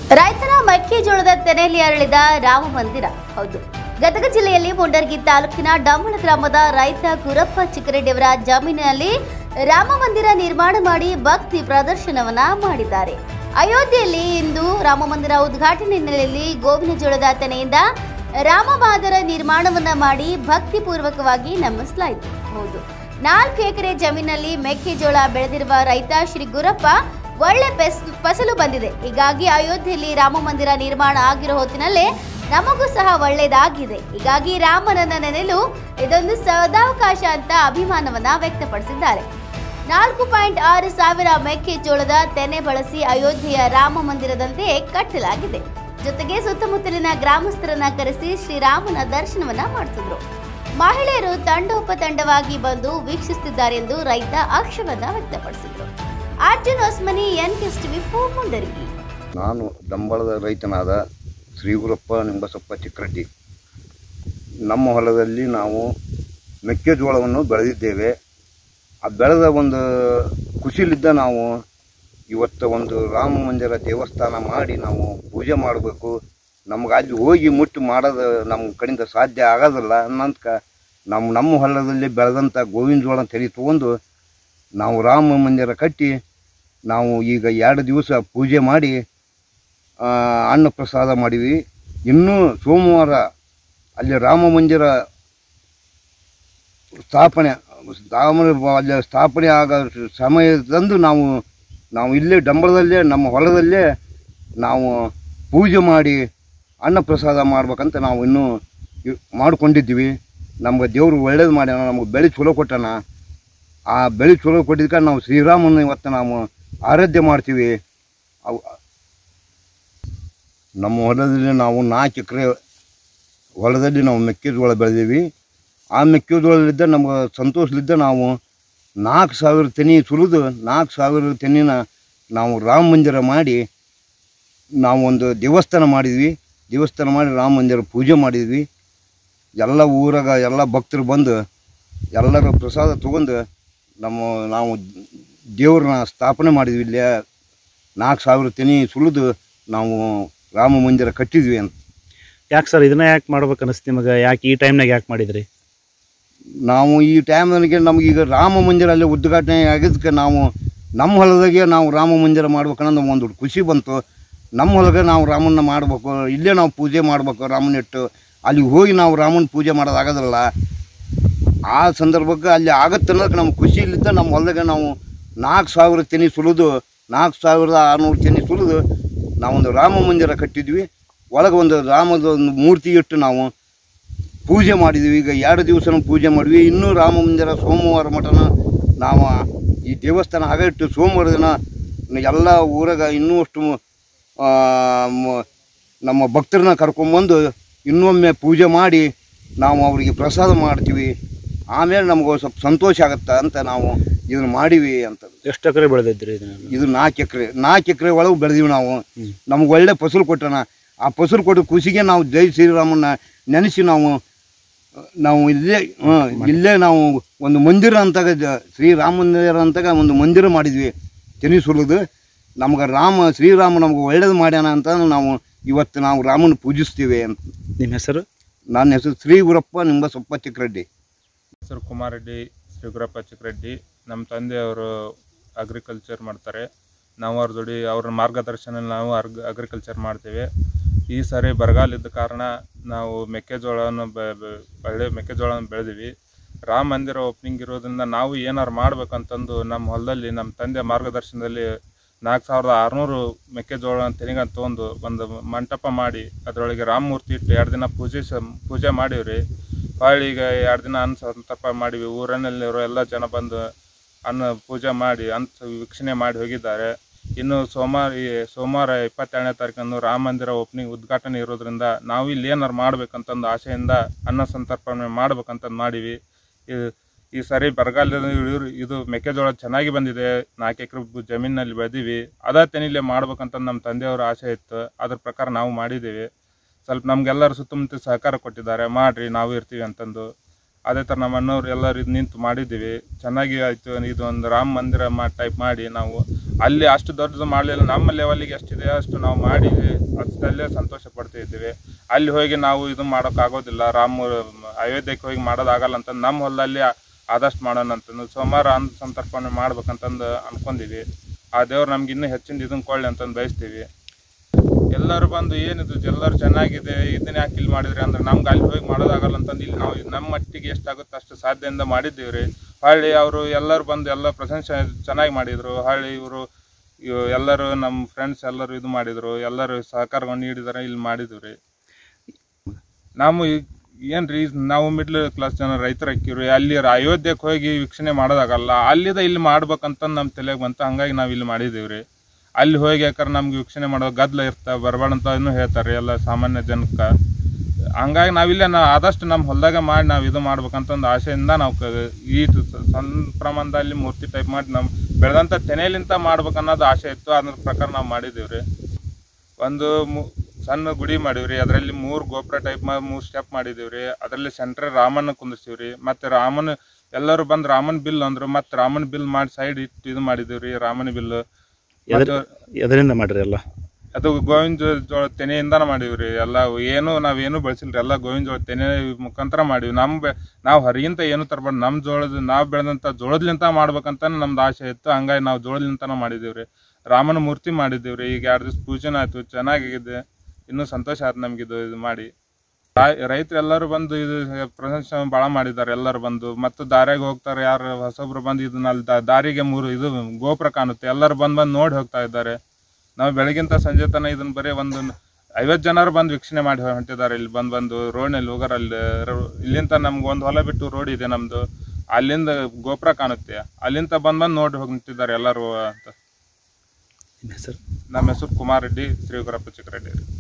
ರೈತರ ಮೆಕ್ಕೆಜೋಳದ ತೆನೆಯಲ್ಲಿ ಅರಳಿದ ರಾಮ ಮಂದಿರ. ಹೌದು, ಗದಗ ಜಿಲ್ಲೆಯಲ್ಲಿ ಮುಂಡರ್ಗಿ ತಾಲೂಕಿನ ಡಂಬಳ ಗ್ರಾಮದ ರೈತ ಗುರಪ್ಪ ಚಿಕ್ಕರೆಡ್ಡಿಯವರ ಜಮೀನಿನಲ್ಲಿ ರಾಮ ಮಂದಿರ ನಿರ್ಮಾಣ ಮಾಡಿ ಭಕ್ತಿ ಪ್ರದರ್ಶನವನ್ನ ಮಾಡಿದ್ದಾರೆ. ಅಯೋಧ್ಯೆಯಲ್ಲಿ ಇಂದು ರಾಮ ಮಂದಿರ ಉದ್ಘಾಟನೆ ಹಿನ್ನೆಲೆಯಲ್ಲಿ ಗೋವಿನ ಜೋಳದ ತೆನೆಯಿಂದ ರಾಮಬಾದರ ನಿರ್ಮಾಣವನ್ನ ಮಾಡಿ ಭಕ್ತಿ ಪೂರ್ವಕವಾಗಿ ನಮಿಸಲಾಯಿತು. ಹೌದು, 4 ಎಕರೆ ಜಮೀನಲ್ಲಿ ಮೆಕ್ಕೆಜೋಳ ಬೆಳೆದಿರುವ ರೈತ ಶ್ರೀ ಗುರಪ್ಪ ಒಳ್ಳೆ ಫಸಲು ಬಂದಿದೆ. ಹೀಗಾಗಿ ಅಯೋಧ್ಯೆಯಲ್ಲಿ ರಾಮ ಮಂದಿರ ನಿರ್ಮಾಣ ಆಗಿರೋ ಹೊತ್ತಿನಲ್ಲೇ ನಮಗೂ ಸಹ ಒಳ್ಳೆಯದಾಗಿದೆ. ಹೀಗಾಗಿ ರಾಮನನ್ನ ನೆನೆಯಲು ಇದೊಂದು ಸದಾವಕಾಶ ಅಂತ ಅಭಿಮಾನವನ್ನ ವ್ಯಕ್ತಪಡಿಸಿದ್ದಾರೆ. 4.6 ಸಾವಿರ ಮೆಕ್ಕೆಜೋಳದ ತೆನೆ ಬಳಸಿ ಅಯೋಧ್ಯೆಯ ರಾಮ ಮಂದಿರದಂತೆ ಕಟ್ಟಲಾಗಿದೆ. ಜೊತೆಗೆ ಸುತ್ತಮುತ್ತಲಿನ ಗ್ರಾಮಸ್ಥರನ್ನ ಕರೆಸಿ ಶ್ರೀರಾಮನ ದರ್ಶನವನ್ನ ಮಾಡಿಸಿದ್ರು. ಮಹಿಳೆಯರು ತಂಡೋಪತಂಡವಾಗಿ ಬಂದು ವೀಕ್ಷಿಸುತ್ತಿದ್ದಾರೆ ಎಂದು ರೈತ ಹರ್ಷವನ್ನ ವ್ಯಕ್ತಪಡಿಸಿದ್ರು. ಅರ್ಜುನ್ ಹೊಸ್ಮನಿ, NKSTV ಮುಂಡರ್ಗಿ. ನಾನು ಡಂಬಳದ ರೈತನಾದ ಶ್ರೀ ಗುರಪ್ಪ ನಿಂಬಸಪ್ಪ ಚಿಕ್ಕರೆಡ್ಡಿ. ನಮ್ಮ ಹೊಲದಲ್ಲಿ ನಾವು ಮೆಕ್ಕೆಜೋಳವನ್ನು ಬೆಳೆದಿದ್ದೇವೆ. ಆ ಬೆಳೆದ ಒಂದು ಖುಷಿಲಿದ್ದ ನಾವು ಇವತ್ತು ಒಂದು ರಾಮ ಮಂದಿರ ದೇವಸ್ಥಾನ ಮಾಡಿ ನಾವು ಪೂಜೆ ಮಾಡಬೇಕು. ನಮ್ಗೆ ಅಲ್ಲಿ ಹೋಗಿ ಮುಟ್ಟು ಮಾಡೋದು ನಮ್ಮ ಕಡೆಯಿಂದ ಸಾಧ್ಯ ಆಗೋದಿಲ್ಲ ಅನ್ನಂತ ನಮ್ಮ ಹೊಲದಲ್ಲಿ ಬೆಳೆದಂಥ ಗೋವಿನ ಜೋಳ ತೆರಿ ತೊಗೊಂಡು ನಾವು ರಾಮ ಮಂದಿರ ಕಟ್ಟಿ ನಾವು ಈಗ 2 ದಿವಸ ಪೂಜೆ ಮಾಡಿ ಅನ್ನ ಪ್ರಸಾದ ಮಾಡಿವಿ. ಇನ್ನೂ ಸೋಮವಾರ ಅಲ್ಲಿ ರಾಮ ಮಂದಿರ ಅಲ್ಲಿ ಸ್ಥಾಪನೆ ಆಗೋ ಸಮಯದಂದು ನಾವು ಇಲ್ಲೇ ಡಂಬಳದಲ್ಲೇ ನಮ್ಮ ಹೊಲದಲ್ಲೇ ನಾವು ಪೂಜೆ ಮಾಡಿ ಅನ್ನ ಪ್ರಸಾದ ಮಾಡ್ಬೇಕಂತ ನಾವು ಇನ್ನೂ ಮಾಡಿಕೊಂಡಿದ್ದೀವಿ. ನಮ್ಗೆ ದೇವರು ಒಳ್ಳೇದು ಮಾಡ್ಯಾನ, ನಮ್ಗೆ ಬೆಳೆ ಚಲೋ ಕೊಟ್ಟಾನ. ಆ ಬೆಳೆ ಚಲೋ ಕೊಟ್ಟಿದ್ದಕ್ಕೆ ನಾವು ಶ್ರೀರಾಮನ ಇವತ್ತು ನಾವು ಆರಾಧ್ಯ ಮಾಡ್ತೀವಿ. ನಮ್ಮ ಹೊಲದಲ್ಲಿ ನಾವು 4 ಎಕರೆ ಹೊಲದಲ್ಲಿ ನಾವು ಮೆಕ್ಕೆಜೋಳ ಬೆಳೆದೀವಿ. ಆ ಮೆಕ್ಕೆಜೋಳದಿಂದ ನಮ್ಗೆ ಸಂತೋಷಲಿದ್ದ ನಾವು 4,000 ತೆನೆ ಸುಲಿದು 4,000 ತೆನಿನ ನಾವು ರಾಮ ಮಂದಿರ ಮಾಡಿ ನಾವು ಒಂದು ದೇವಸ್ಥಾನ ಮಾಡಿದ್ವಿ. ದೇವಸ್ಥಾನ ಮಾಡಿ ರಾಮ ಮಂದಿರ ಪೂಜೆ ಮಾಡಿದ್ವಿ. ಎಲ್ಲ ಊರಾಗ ಎಲ್ಲ ಭಕ್ತರು ಬಂದು ಎಲ್ಲರೂ ಪ್ರಸಾದ ತೊಗೊಂಡು ನಾವು ದೇವ್ರನ್ನ ಸ್ಥಾಪನೆ ಮಾಡಿದ್ವಿ. ಇಲ್ಲೇ 4,000 ತೆನೆ ಸುಲಿದು ನಾವು ರಾಮ ಮಂದಿರ ಕಟ್ಟಿದ್ವಿ ಅಂತ. ಯಾಕೆ ಸರ್ ಇದನ್ನ ಯಾಕೆ ಮಾಡ್ಬೇಕು ಅನಿಸ್ತು ನಿಮಗೆ? ಯಾಕೆ ಈ ಟೈಮ್ನಾಗ ಯಾಕೆ ಮಾಡಿದ್ರಿ? ನಾವು ಈ ಟೈಮ್ನಾಗೆ ನಮಗೀಗ ರಾಮ ಮಂದಿರ ಅಲ್ಲಿ ಉದ್ಘಾಟನೆ ಆಗಿದ್ದಕ್ಕೆ ನಾವು ನಮ್ಮ ಹೊಲದಾಗೆ ನಾವು ರಾಮ ಮಂದಿರ ಮಾಡ್ಬೇಕನ್ನೋದು ಒಂದು ಖುಷಿ ಬಂತು. ನಮ್ಮ ಹೊಲಗೆ ನಾವು ರಾಮನ್ನ ಮಾಡಬೇಕು, ಇಲ್ಲೇ ನಾವು ಪೂಜೆ ಮಾಡಬೇಕು. ರಾಮನ ಇಟ್ಟು ಅಲ್ಲಿ ಹೋಗಿ ನಾವು ರಾಮನ ಪೂಜೆ ಮಾಡೋದಾಗೋದಿಲ್ಲ. ಆ ಸಂದರ್ಭಕ್ಕೆ ಅಲ್ಲಿ ಆಗತ್ತೆ ಅನ್ನೋದಕ್ಕೆ ನಮ್ಗೆ ಖುಷಿ ಇಲ್ಲಿದ್ದ ನಮ್ಮ ಹೊಲದಾಗೆ ನಾವು 4,000 ತೆನೆ ಸುಲಿದು 4,600 ತೆನೆ ಸುಲಿದು ನಾವೊಂದು ರಾಮ ಮಂದಿರ ಕಟ್ಟಿದ್ವಿ. ಒಳಗೆ ಒಂದು ರಾಮದ ಒಂದು ಮೂರ್ತಿ ಇಟ್ಟು ನಾವು ಪೂಜೆ ಮಾಡಿದ್ವಿ. ಈಗ 2 ದಿವಸ ಪೂಜೆ ಮಾಡಿದ್ವಿ. ಇನ್ನೂ ರಾಮ ಮಂದಿರ ಸೋಮವಾರ ಮಟನ ನಾವು ಈ ದೇವಸ್ಥಾನ ಆಗಿಟ್ಟು ಸೋಮವಾರ ದಿನ ಎಲ್ಲ ಊರಾಗ ಇನ್ನೂ ಅಷ್ಟು ನಮ್ಮ ಭಕ್ತರನ್ನ ಕರ್ಕೊಂಬಂದು ಇನ್ನೊಮ್ಮೆ ಪೂಜೆ ಮಾಡಿ ನಾವು ಅವರಿಗೆ ಪ್ರಸಾದ ಮಾಡ್ತೀವಿ. ಆಮೇಲೆ ನಮ್ಗೆ ಸ್ವಲ್ಪ ಸಂತೋಷ ಆಗುತ್ತೆ ಅಂತ ನಾವು ಇದನ್ನು ಮಾಡೀವಿ ಅಂತ. ಎಷ್ಟು ಎಕರೆ ಬೆಳೆದಿದ್ರಿ ಇದು? 4 ಎಕರೆ ಒಳಗೆ ಬೆಳೆದೀವಿ ನಾವು. ನಮ್ಗೆ ಒಳ್ಳೆ ಫಸಲು ಕೊಟ್ಟಣ. ಆ ಫಸಲು ಕೊಟ್ಟ ಖುಷಿಗೆ ನಾವು ಜೈ ಶ್ರೀರಾಮನ್ನ ನೆನೆಸಿ ನಾವು ಇಲ್ಲೇ ನಾವು ಒಂದು ಮಂದಿರ ಅಂತಾಗ ಶ್ರೀರಾಮ ಮಂದಿರ ಅಂತಾಗ ಒಂದು ಮಂದಿರ ಮಾಡಿದ್ವಿ. ತೆನೆ ಸುಲಿದು ನಮ್ಗೆ ಶ್ರೀರಾಮ ನಮ್ಗೆ ಒಳ್ಳೇದು ಮಾಡ್ಯಾನ ಅಂತ ನಾವು ಇವತ್ತು ನಾವು ರಾಮನ ಪೂಜಿಸ್ತೀವಿ ಅಂತ. ನಿಮ್ಮ ಹೆಸರು? ನನ್ನ ಹೆಸರು ಶ್ರೀ ಗುರಪ್ಪ ನಿಂಬಸಪ್ಪ ಚಿಕ್ಕರೆಡ್ಡಿ. ಹೆಸರು ಕುಮಾರೆಡ್ಡಿ, ಶ್ರೀ ಗುರಪ್ಪ ಚಿಕ್ಕರೆಡ್ಡಿ. ನಮ್ಮ ತಂದೆಯವರು ಅಗ್ರಿಕಲ್ಚರ್ ಮಾಡ್ತಾರೆ. ನಾವು ಅವ್ರ ಜೋಡಿ ಅವ್ರ ಮಾರ್ಗದರ್ಶನ ನಾವು ಅಗ್ರಿಕಲ್ಚರ್ ಮಾಡ್ತೇವೆ. ಈ ಸಾರಿ ಬರಗಾಲ ಇದ್ದ ಕಾರಣ ನಾವು ಮೆಕ್ಕೆಜೋಳವನ್ನು ಬೆಳೆದಿವಿ. ರಾಮ ಮಂದಿರ ಓಪನಿಂಗ್ ಇರೋದ್ರಿಂದ ನಾವು ಏನಾರು ಮಾಡ್ಬೇಕಂತಂದು ನಮ್ಮ ಹೊಲದಲ್ಲಿ ನಮ್ಮ ತಂದೆ ಮಾರ್ಗದರ್ಶನದಲ್ಲಿ 4,600 ಮೆಕ್ಕೆಜೋಳ ತೆನಿಗಂತ ತೊಗೊಂಡು ಒಂದು ಮಂಟಪ ಮಾಡಿ ಅದರೊಳಗೆ ರಾಮಮೂರ್ತಿ ಇಟ್ಟು 2 ದಿನ ಪೂಜೆ ಮಾಡೀವ್ರಿ. ಹೊಳ್ಳಿ ಈಗ 2 ದಿನ ಅನ್ನ ಸಂತರ್ಪ ಮಾಡಿವಿ. ಊರಿನಲ್ಲಿರೋ ಎಲ್ಲ ಜನ ಬಂದು ಅನ್ನ ಪೂಜೆ ಮಾಡಿ ವೀಕ್ಷಣೆ ಮಾಡಿ ಹೋಗಿದ್ದಾರೆ. ಇನ್ನು ಸೋಮವಾರ 22ನೇ ತಾರೀಕಂದು ರಾಮ ಮಂದಿರ ಓಪನಿಂಗ್ ಉದ್ಘಾಟನೆ ಇರೋದ್ರಿಂದ ನಾವು ಇಲ್ಲಿ ಏನಾರು ಮಾಡ್ಬೇಕಂತಂದು ಆಸೆಯಿಂದ ಅನ್ನ ಸಂತರ್ಪಣೆ ಮಾಡ್ಬೇಕಂತಂದು ಮಾಡೀವಿ. ಈ ಸಾರಿ ಬರಗಾಲ ಇದು ಮೆಕ್ಕೆಜೋಳ ಚೆನ್ನಾಗಿ ಬಂದಿದೆ. 4 ಎಕರೆ ಜಮೀನಲ್ಲಿ ಬೆಳೆದೀವಿ. ಅದೇ ತೆನಿಲೆ ಮಾಡ್ಬೇಕಂತ ನಮ್ಮ ತಂದೆಯವರ ಆಸೆ ಇತ್ತು. ಅದ್ರ ಪ್ರಕಾರ ನಾವು ಮಾಡಿದ್ದೀವಿ. ಸ್ವಲ್ಪ ನಮಗೆಲ್ಲರೂ ಸುತ್ತಮುತ್ತ ಸಹಕಾರ ಕೊಟ್ಟಿದ್ದಾರೆ, ಮಾಡಿರಿ ನಾವು ಇರ್ತೀವಿ ಅಂತಂದು. ಅದೇ ಥರ ನಮ್ಮ ಅಣ್ಣವ್ರು ಎಲ್ಲರೂ ಇದು ನಿಂತು ಮಾಡಿದ್ದೀವಿ, ಚೆನ್ನಾಗಿ ಆಯಿತು. ಇದು ಒಂದು ರಾಮ ಮಂದಿರ ಟೈಪ್ ಮಾಡಿ ನಾವು ಅಲ್ಲಿ ಅಷ್ಟು ದೊಡ್ಡದು ಮಾಡಲಿಲ್ಲ, ನಮ್ಮ ಲೆವೆಲಿಗೆ ಎಷ್ಟಿದೆ ಅಷ್ಟು ನಾವು ಮಾಡಿ ಅಷ್ಟಲ್ಲೇ ಸಂತೋಷ ಪಡ್ತಾ ಇದ್ದೀವಿ. ಅಲ್ಲಿ ಹೋಗಿ ನಾವು ಇದು ಮಾಡೋಕ್ಕಾಗೋದಿಲ್ಲ, ಅಯೋಧ್ಯೆಗೆ ಹೋಗಿ ಮಾಡೋದಾಗಲ್ಲ ಅಂತಂದು ನಮ್ಮ ಹೊಲದಲ್ಲಿ ಆದಷ್ಟು ಮಾಡೋಣ ಅಂತಂದು ಸೋಮವಾರ ಅನ್ನ ಸಂತರ್ಪಣೆ ಮಾಡ್ಬೇಕಂತಂದು ಅನ್ಕೊಂಡಿವಿ. ಆ ದೇವ್ರು ನಮ್ಗೆ ಇನ್ನೂ ಹೆಚ್ಚಿನ ಇದನ್ನು ಕೊಳ್ಳಿ ಅಂತಂದು ಬಯಸ್ತೀವಿ. ಎಲ್ಲರೂ ಬಂದು ಏನಿದು ಎಲ್ಲರೂ ಚೆನ್ನಾಗಿದೆ, ಇದನ್ನ ಯಾಕೆ ಇಲ್ಲಿ ಮಾಡಿದ್ರಿ ಅಂದ್ರೆ ನಮ್ಗೆ ಅಲ್ಲಿ ಹೋಗಿ ಮಾಡೋದಾಗಲ್ಲ ಅಂತಂದು ಇಲ್ಲಿ ನಾವು ನಮ್ಮ ಮಟ್ಟಿಗೆ ಎಷ್ಟಾಗುತ್ತೆ ಅಷ್ಟು ಸಾಧ್ಯದಿಂದ ಮಾಡಿದ್ದೀವಿ ರೀ. ಹೊಳ್ಳಿ ಅವರು ಎಲ್ಲರೂ ಬಂದು ಎಲ್ಲ ಪ್ರಶಂಸೆ ಚೆನ್ನಾಗಿ ಮಾಡಿದರು. ಹೊಳ್ಳಿ ಇವರು ಎಲ್ಲರೂ ನಮ್ಮ ಫ್ರೆಂಡ್ಸ್ ಎಲ್ಲರೂ ಇದು ಮಾಡಿದರು, ಎಲ್ಲರೂ ಸಹಕಾರವನ್ನು ನೀಡಿದಾರೆ, ಇಲ್ಲಿ ಮಾಡಿದ್ವಿ ರೀ. ನಾವು ಏನ್ರಿ ನಾವು ಮಿಡ್ಲ್ ಕ್ಲಾಸ್ ಜನ ರೈತರು ಹಾಕಿವ್ರಿ, ಅಲ್ಲಿ ಅಯೋಧ್ಯೆಗೆ ಹೋಗಿ ವೀಕ್ಷಣೆ ಮಾಡೋದಾಗಲ್ಲ, ಅಲ್ಲಿದ ಇಲ್ಲಿ ಮಾಡ್ಬೇಕಂತ ನಮ್ಮ ತಲೆಗೆ ಬಂತು. ಹಂಗಾಗಿ ನಾವು ಇಲ್ಲಿ ಮಾಡಿದ್ದೀವಿ ರೀ. ಅಲ್ಲಿ ಹೋಗಿ ಯಾಕಂದ್ರೆ ನಮ್ಗೆ ವೀಕ್ಷಣೆ ಮಾಡೋ ಗದ್ದಲ ಇರ್ತಾವೆ, ಬರಬೇಡ ಅಂತ ಇನ್ನೂ ಹೇಳ್ತಾರೆ ಎಲ್ಲ ಸಾಮಾನ್ಯ ಜನಕ್ಕೆ. ಹಂಗಾಗಿ ನಾವಿಲ್ಲೇ ಆದಷ್ಟು ನಮ್ಮ ಹೊಲದಾಗ ಮಾಡಿ ನಾವು ಇದು ಮಾಡ್ಬೇಕಂತಂದು ಆಸೆಯಿಂದ ನಾವು ಈ ಸಣ್ಣ ಪ್ರಮಾಣದಲ್ಲಿ ಮೂರ್ತಿ ಟೈಪ್ ಮಾಡಿ ನಮ್ಮ ಬೆಳೆದಂಥ ತೆನೆಯಲಿಂತ ಮಾಡ್ಬೇಕನ್ನೋದು ಆಸೆ ಇತ್ತು. ಅದ್ರ ಪ್ರಕಾರ ನಾವು ಮಾಡಿದ್ದೀವಿ ರೀ. ಒಂದು ಸಣ್ಣ ಗುಡಿ ಮಾಡೀವ್ರಿ, ಅದರಲ್ಲಿ 3 ಗೋಪುರ ಟೈಪ್ 3 ಸ್ಟೆಪ್ ಮಾಡಿದ್ದೀವಿ ರೀ. ಅದರಲ್ಲಿ ಸೆಂಟ್ರ್ ರಾಮನ ಕುಂದಿರ್ತೀವಿ ರೀ. ಮತ್ತು ರಾಮನ ಎಲ್ಲರೂ ಬಂದು ರಾಮನ ಬಿಲ್ ಅಂದರು, ಮತ್ತು ರಾಮನ ಬಿಲ್ ಮಾಡಿ ಸೈಡ್ ಇಟ್ಟು ಇದು ಮಾಡಿದ್ದೀವಿ ರೀ. ರಾಮನ ಬಿಲ್ ಎದರಿಂದ ಮಾಡ್ರಿ ಎಲ್ಲ? ಅದು ಗೋವಿನ ಜೋಳ ತೆನೆಯಿಂದಾನ ಮಾಡೀವ್ರಿ. ಎಲ್ಲ ನಾವೇನು ಬಳಸಿಲ್ರಿ, ಎಲ್ಲ ಗೋವಿನ ಜೋಳ ತೆನೆ ಮುಖಾಂತರ ಮಾಡೀವಿ. ನಾವು ಹೊರಗಿಂತ ಏನು ತರಬಾರ್ದು, ನಮ್ಮ ಜೋಳದ ನಾವು ಬೆಳೆದಂಥ ಜೋಳದ್ಲಿಂತ ಮಾಡ್ಬೇಕಂತ ನಮ್ದು ಆಸೆ ಇತ್ತು. ಹಂಗಾಗಿ ನಾವು ಜೋಳದಿಂತಾನ ಮಾಡಿದ್ದೀವ್ರಿ. ರಾಮನ ಮೂರ್ತಿ ಮಾಡಿದ್ದೀವ್ರಿ. ಈಗ 2 ದಿವಸ ಪೂಜೆನ ಆಯ್ತು, ಚೆನ್ನಾಗಿದೆ. ಇನ್ನೂ ಸಂತೋಷ ಆಯ್ತು ನಮ್ಗಿದು ಇದು ಮಾಡಿ. ರೈತರು ಎಲ್ಲರೂ ಬಂದು ಇದು ಪ್ರಶಂಸೆ ಭಾಳ ಮಾಡಿದ್ದಾರೆ. ಎಲ್ಲರೂ ಬಂದು ಮತ್ತು ದಾರಿಯಾಗ ಹೋಗ್ತಾರೆ, ಯಾರು ಹೊಸೊಬ್ರು ಬಂದು ಇದನ್ನ ದಾರಿಗೆ 3 ಇದು ಗೋಪುರ ಕಾಣುತ್ತೆ, ಎಲ್ಲರೂ ಬಂದು ನೋಡಿ ಹೋಗ್ತಾ ಇದ್ದಾರೆ. ನಾವು ಬೆಳಗಿಂತ ಸಂಜೆ ತನಕ ಇದನ್ನ ಬರೀ ಒಂದು 50 ಜನರು ಬಂದು ವೀಕ್ಷಣೆ ಮಾಡಿ ಹೊಂಟಿದ್ದಾರೆ. ಇಲ್ಲಿ ಬಂದು ರೋಡ್ನಲ್ಲಿ ಹೋಗಾರ. ಇಲ್ಲಿಂದ ನಮ್ಗೆ ಒಂದು ಹೊಲ ಬಿಟ್ಟು ರೋಡ್ ಇದೆ ನಮ್ಮದು, ಅಲ್ಲಿಂದ ಗೋಪುರ ಕಾಣುತ್ತೆ, ಅಲ್ಲಿಂದ ಬಂದು ನೋಡಿ ಹೋಗ್ತಿದ್ದಾರೆ ಎಲ್ಲರೂ ಅಂತ. ಹೆಸರು? ನಮ್ಮ ಹೆಸರು ಕುಮಾರ್ ರೆಡ್ಡಿ, ಶ್ರೀ ಗುರಪ್ಪ ಚಿಕ್ಕರೆಡ್ಡಿ.